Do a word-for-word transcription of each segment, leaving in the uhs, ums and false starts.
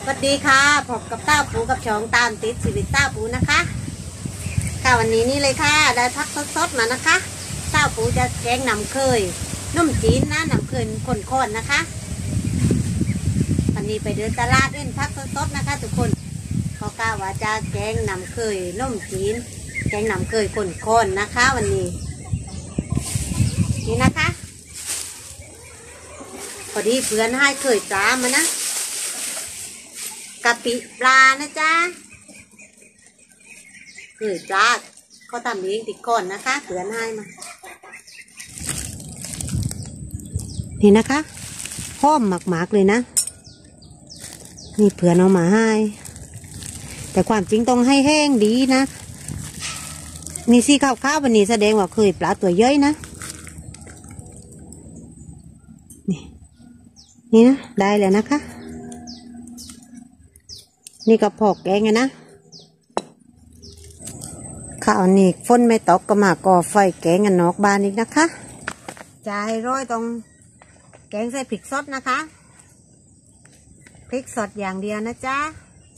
วัสดีค่ะพบกับต้าปูกับช่องตามติดชีวิตต้าปูนะคะค่ะวันนี้นี่เลยค่ะได้พักสดๆมานะคะต้าปูจะแกงหนำเคยนุ่มจีนนะหนำเคยข้นๆนะคะวันนี้ไปเดินตลาดเล่นพักสดๆนะคะทุกคนเขากล่าวว่าจะแกงหนำเคยนุ่มจีนแกงหนำเคยข้นๆนะคะวันนี้นี่นะคะพอดีเพื่อนให้เคยปลามานะกะปิปลานะจ๊ะเคยปลาเขาทำเองติดก้อนนะคะเพื่อนให้มานี่นะคะหอมหมักๆเลยนะนี่เพื่อนเอามาให้แต่ความจริงต้องให้แห้งดีนะนี่สีขาวๆวันนี้แสดงว่าเคยปลาตัวเย้ยนะนี่นี่นะได้แล้วนะคะนี่ก็พอกแกงไงนะข้าวนี่ฝนไม่ตกก็มาก่อไฟแกงกันนอกบ้านอีกนะคะจะให้ร้อยตรงแกงใส่พริกสดนะคะพริกสดอย่างเดียวนะจ๊ะ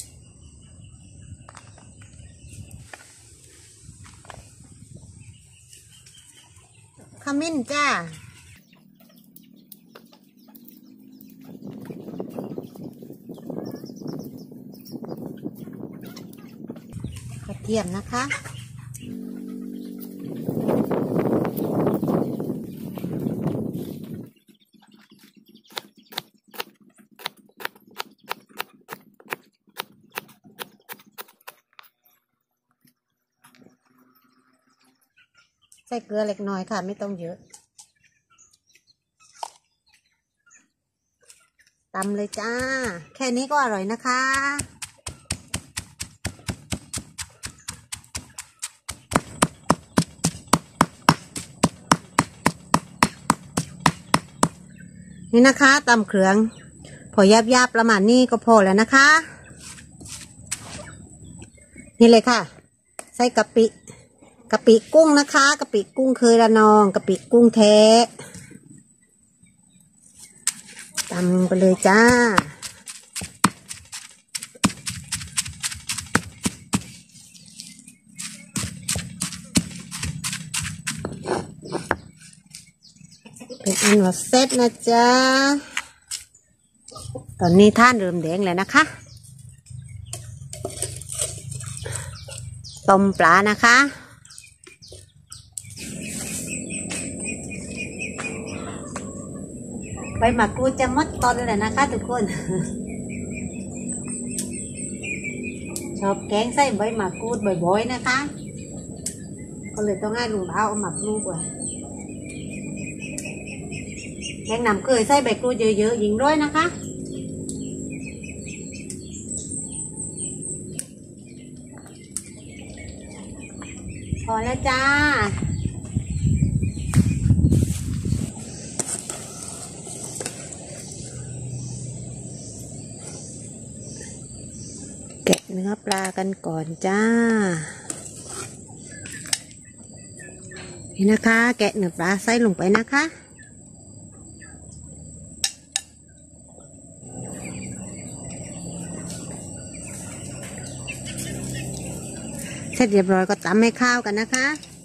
ขมิ้นจ้ากระเทียมนะคะใส่เกลือเล็กน้อยค่ะไม่ต้องเยอะตำเลยจ้าแค่นี้ก็อร่อยนะคะนี่นะคะตำเครื่องพอยับยับประมาณนี้ก็พอแล้วนะคะนี่เลยค่ะใส่กะปิกะปิกุ้งนะคะกะปิกุ้งเคยละนองกะปิกุ้งแท้ตำไปเลยจ้าเป็นอันว่าเสร็จนะจ๊ะตอนนี้ท่านเริ่มแดงแล้วนะคะต้มปลานะคะใบมะกรูดจะมดต้นเลยนะคะทุกคนชอบแกงใส่ใบมะกรูดบ่อยๆนะคะก็เลยต้องให้ลุงบ่าวเอามาปลูกไว้แกงหนำเคยใส่ใบกรูดเยอะๆยิงด้วยนะคะพอแล้วจ้าแกะเนื้อปลากันก่อนจ้านี่นะคะแกะเนื้อปลาใส่ลงไปนะคะเสร็จเรียบร้อยก็ตำให้ข้าวกันนะคะ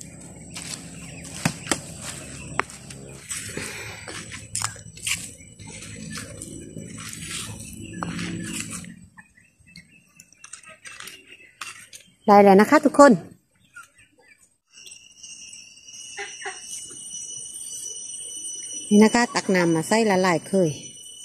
ได้แล้วนะคะทุกคนนี่นะคะตักน้ำมาใส่ละลายเคย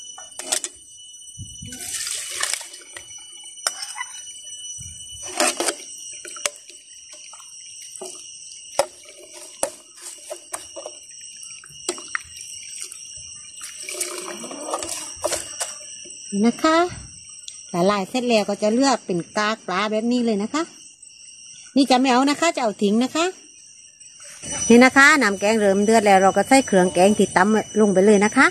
นะคะละลายเสร็จแล้วก็จะเลือกเป็นกากปลาแบบนี้เลยนะคะนี่จะไม่เอานะคะจะเอาทิ้งนะคะนี่นะคะน้ำแกงเริ่มเดือดแล้วเราก็ใส่เครื่องแกงที่ตำลงไปเลยนะคะ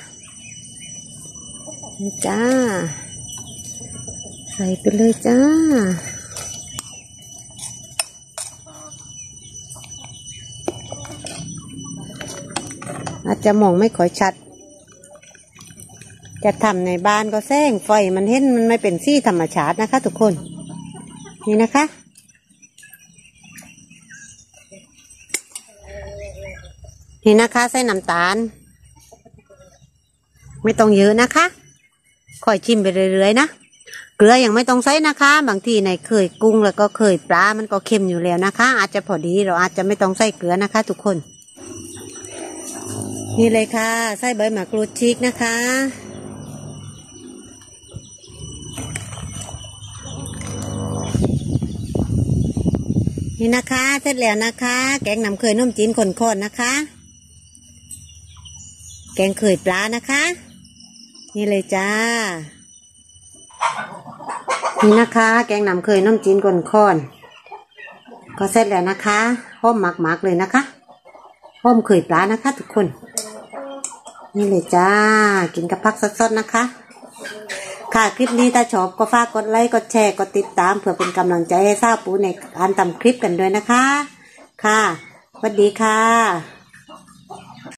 นี่จ้าใส่ไปเลยจ้าอาจจะมองไม่ค่อยชัดจะทำในบ้านก็แซงไฟมันเห็นมันไม่เป็นสีธรรมชาตินะคะทุกคนนี่นะคะนี่นะคะใส่น้ำตาลไม่ต้องเยอะนะคะค่อยชิมไปเรื่อยๆนะเกลือยังไม่ต้องใส่นะคะบางทีในเคยกุ้งแล้วก็เคยปลามันก็เค็มอยู่แล้วนะคะอาจจะพอดีเราอาจจะไม่ต้องใส่เกลือนะคะทุกคนนี่เลยค่ะใส่ใบมะกรูดชีกนะคะนี่นะคะเสร็จแล้วนะคะแกงน้ำเคยนุ่มจีนข้นๆนะคะแกงเคยปลานะคะนี่เลยจ้านี่นะคะแกงน้ำเคยนุ่มจีนข้นๆก็เสร็จแล้วนะคะหอมหมักๆเลยนะคะหอมเคยปลานะคะทุกคนนี่เลยจ้ากินกับผักสดๆนะคะค่ะคลิปนี้ถ้าชอบก็ฝากกดไลค์กดแชร์กดติดตามเพื่อเป็นกำลังใจให้สาวปูในการทำคลิปกันด้วยนะคะค่ะสวัสดีค่ะ